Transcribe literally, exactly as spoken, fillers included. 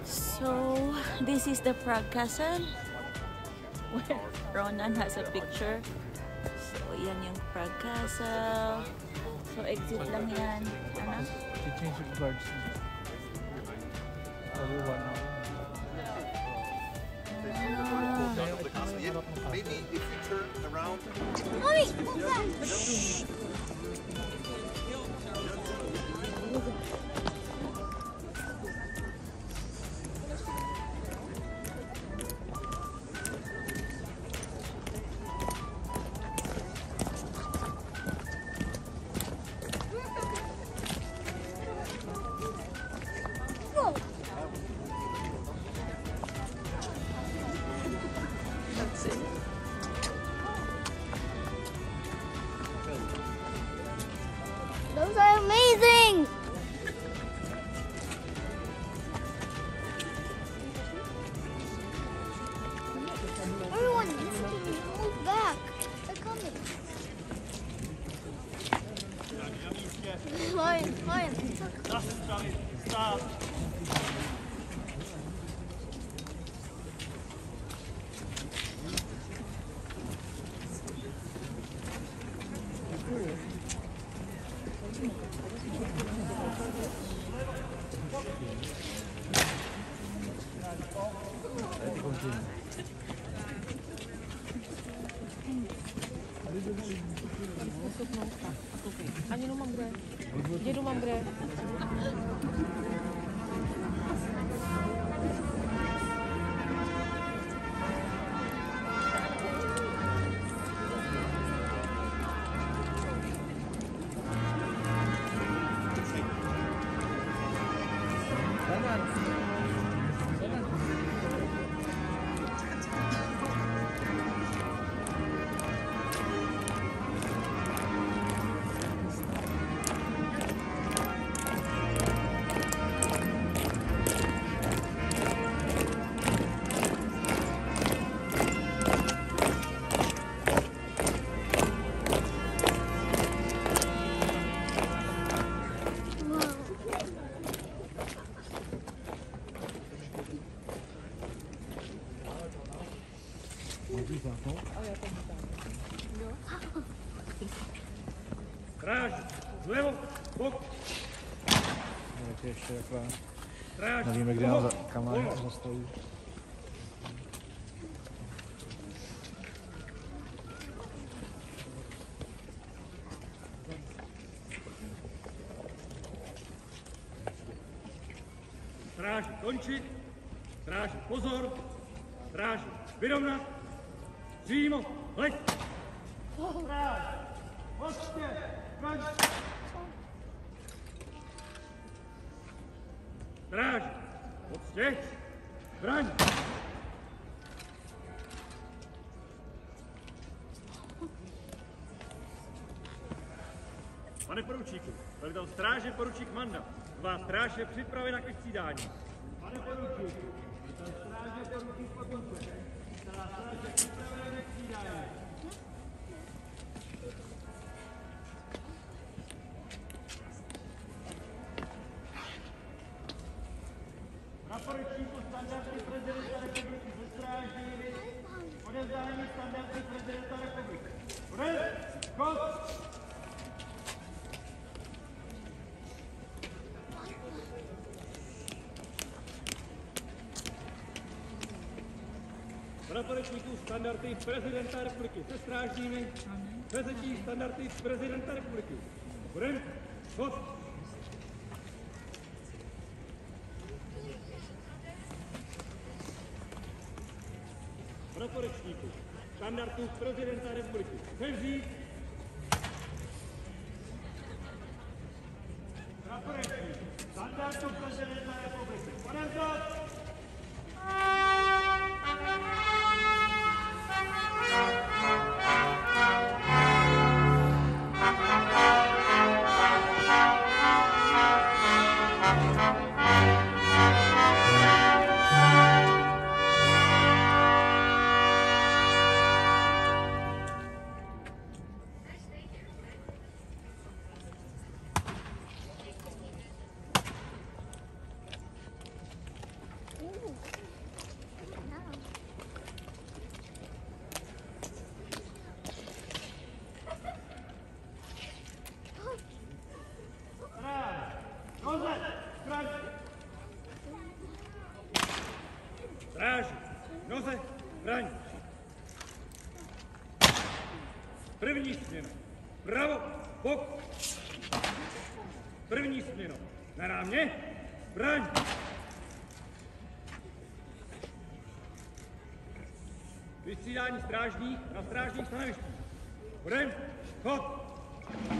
So, this is the Prague Castle where Ronan has a picture. So, yan yung Prague Castle. So, exit lang yan. Ano? They changed the guards. Everyone. Maybe if you turn around. Mommy, hold back. That's it. Those are amazing. Everyone, move back. They're coming. Lion, lion. Stop. Ani nemám kde. Dědu mám kde. Stráž, zlevo, bok. Tak ještě takhle. Stráž, Nevíme, kde nám kam nám zastaví. Stráž, končit. Stráž, pozor. Stráž, vyrovnat. Přímo, leď. Stráž, odstě, braň. Stráž, odstě, braň. Pane poručíku, velitel stráže poručík Manda. Tvá stráž je připravena ke střídání. Pane poručíku, velitel stráže poručík Potomce. Tvá stráž je připravena ke střídání. Praporečníku standardní prezidenta republiky ze stráží. Odevzdání standardní prezidenta republiky. Odevz, kos! Praporečníků standardy prezidenta republiky se strážními, převzetí standardy prezidenta republiky. Budem, kos! Praporečníků standardů prezidenta republiky převzít. Praporečníků standardů prezidenta republiky odevzdat. zbraň. První směna. Pravo, bok. První směna. Na rámě. Zbraň. Vystřídání strážních na strážních stanovištích. Budem. Chod.